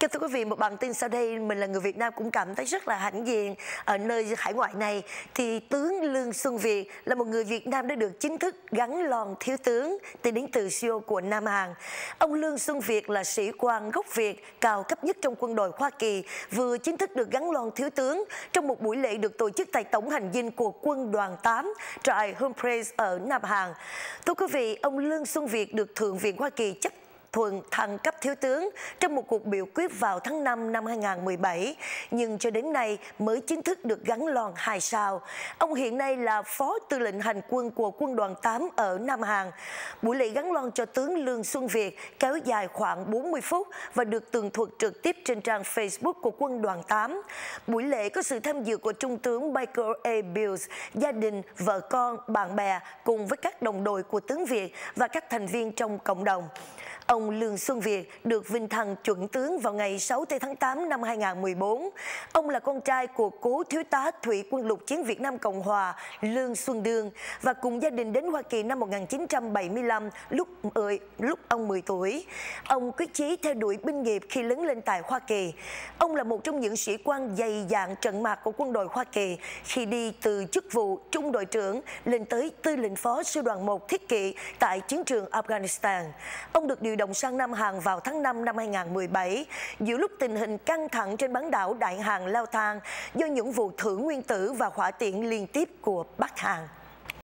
Kính thưa quý vị, một bản tin sau đây, mình là người Việt Nam cũng cảm thấy rất là hãnh diện. Ở nơi hải ngoại này thì tướng Lương Xuân Việt là một người Việt Nam đã được chính thức gắn lon thiếu tướng đến từ Seoul của Nam Hàn. Ông Lương Xuân Việt là sĩ quan gốc Việt cao cấp nhất trong quân đội Hoa Kỳ, vừa chính thức được gắn lon thiếu tướng trong một buổi lễ được tổ chức tại Tổng hành dinh của Quân đoàn 8 trại Humphreys ở Nam Hàn. Thưa quý vị, ông Lương Xuân Việt được Thượng viện Hoa Kỳ chấp thuận thăng cấp thiếu tướng trong một cuộc biểu quyết vào tháng 5 năm 2017, nhưng cho đến nay mới chính thức được gắn lon 2 sao. Ông hiện nay là Phó Tư lệnh Hành quân của Quân đoàn 8 ở Nam Hàn. Buổi lễ gắn lon cho tướng Lương Xuân Việt kéo dài khoảng 40 phút và được tường thuật trực tiếp trên trang Facebook của Quân đoàn 8. Buổi lễ có sự tham dự của Trung tướng Michael A. Bills, gia đình, vợ con, bạn bè cùng với các đồng đội của tướng Việt và các thành viên trong cộng đồng. Ông Lương Xuân Việt được vinh thăng chuẩn tướng vào ngày 6 tháng 8 năm 2014. Ông là con trai của cố thiếu tá Thủy quân lục chiến Việt Nam Cộng Hòa Lương Xuân Đương và cùng gia đình đến Hoa Kỳ năm 1975 lúc ông 10 tuổi. Ông quyết chí theo đuổi binh nghiệp khi lớn lên tại Hoa Kỳ. Ông là một trong những sĩ quan dày dạn trận mạc của quân đội Hoa Kỳ khi đi từ chức vụ trung đội trưởng lên tới tư lệnh phó sư đoàn 1 thiết kỵ tại chiến trường Afghanistan. Ông được điều động sang Nam Hàn vào tháng 5 năm 2017, giữa lúc tình hình căng thẳng trên bán đảo Đại Hàn leo thang do những vụ thử nguyên tử và hỏa tiễn liên tiếp của Bắc Hàn.